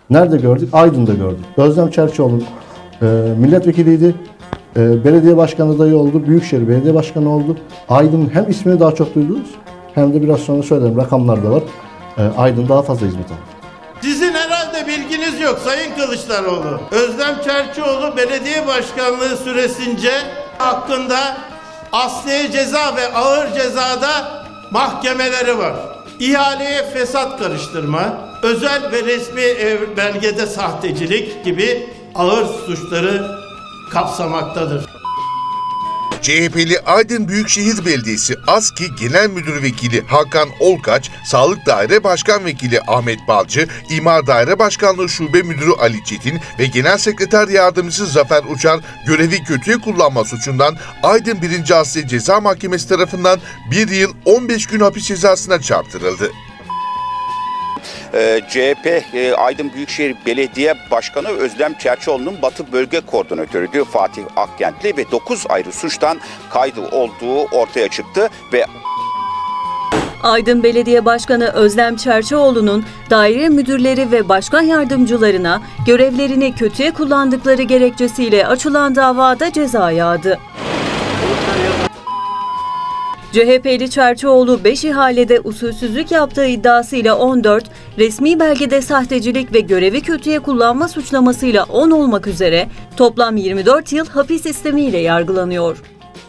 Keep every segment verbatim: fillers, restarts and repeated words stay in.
Nerede gördük? Aydın'da gördük. Özlem Çerçioğlu e, milletvekiliydi. E, belediye başkanı adayı oldu. Büyükşehir Belediye Başkanı oldu. Aydın hem ismini daha çok duydunuz hem de biraz sonra söylerim rakamlar da var. E, Aydın daha fazla hizmet aldı. Sizin herhalde bilginiz yok Sayın Kılıçdaroğlu. Özlem Çerçioğlu belediye başkanlığı süresince hakkında asliye ceza ve ağır cezada mahkemeleri var. İhaleye fesat karıştırma, özel ve resmi ev belgede sahtecilik gibi ağır suçları kapsamaktadır. C H P'li Aydın Büyükşehir Belediyesi ASKİ Genel Müdür Vekili Hakan Olkaç, Sağlık Daire Başkan Vekili Ahmet Balcı, İmar Daire Başkanlığı Şube Müdürü Ali Çetin ve Genel Sekreter Yardımcısı Zafer Uçar görevi kötüye kullanma suçundan Aydın birinci Asliye Ceza Mahkemesi tarafından bir yıl on beş gün hapis cezasına çarptırıldı. C H P Aydın Büyükşehir Belediye Başkanı Özlem Çerçioğlu'nun Batı Bölge Koordinatörüydü Fatih Akkentli ve dokuz ayrı suçtan kaydı olduğu ortaya çıktı ve Aydın Belediye Başkanı Özlem Çerçioğlu'nun daire müdürleri ve başkan yardımcılarına görevlerini kötüye kullandıkları gerekçesiyle açılan davada ceza yağdı. C H P'li Çerçioğlu beş ihalede usulsüzlük yaptığı iddiasıyla on dört, resmi belgede sahtecilik ve görevi kötüye kullanma suçlamasıyla on olmak üzere toplam yirmi dört yıl hapis istemiyle yargılanıyor.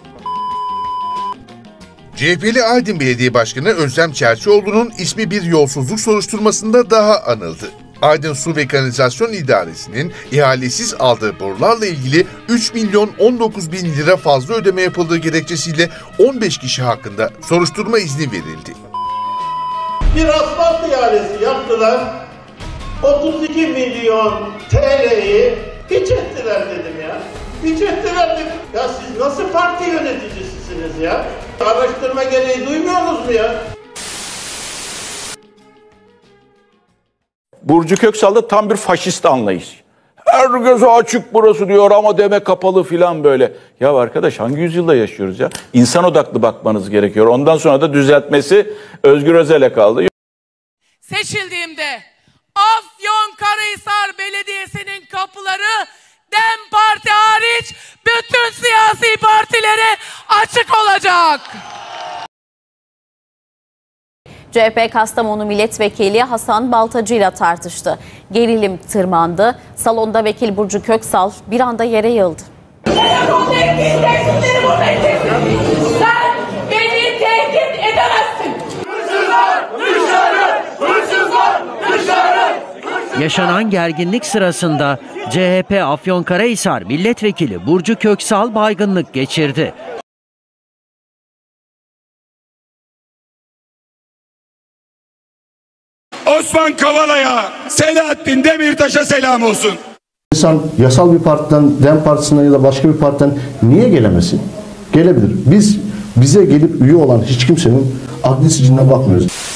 C H P'li Aydın Belediye Başkanı Özlem Çerçioğlu'nun ismi bir yolsuzluk soruşturmasında daha anıldı. Aydın Su ve Kanalizasyon İdaresi'nin ihalesiz aldığı borularla ilgili üç milyon on dokuz bin lira fazla ödeme yapıldığı gerekçesiyle on beş kişi hakkında soruşturma izni verildi. Bir asfalt ihalesi yaptılar. otuz iki milyon T L'yi hiç ettiler dedim ya. Hiç ettiler dedim. Ya siz nasıl parti yöneticisisiniz ya? Araştırma gereği duymuyorsunuz mu ya? Burcu Köksal'da tam bir faşist anlayış. Herkese açık burası diyor ama deme kapalı filan böyle. Ya arkadaş hangi yüzyılda yaşıyoruz ya? İnsan odaklı bakmanız gerekiyor. Ondan sonra da düzeltmesi Özgür Özel'e kaldı. Seçildiğimde Afyonkarahisar Belediyesi'nin kapıları DEM Parti hariç bütün siyasi partilere açık olacak. C H P Kastamonu Milletvekili Hasan Baltacı ile tartıştı. Gerilim tırmandı. Salonda vekil Burcu Köksal bir anda yere yığıldı. Sen beni tehdit edemezsin. Hırsızlar dışarı! Hırsızlar dışarı! Yaşanan gerginlik sırasında C H P Afyonkarahisar Milletvekili Burcu Köksal baygınlık geçirdi. Osman Kavala'ya, Selahattin Demirtaş'a selam olsun. İnsan yasal bir partiden, DEM Partisi'nden ya da başka bir partiden niye gelemesin? Gelebilir. Biz bize gelip üye olan hiç kimsenin adli siciline bakmıyoruz.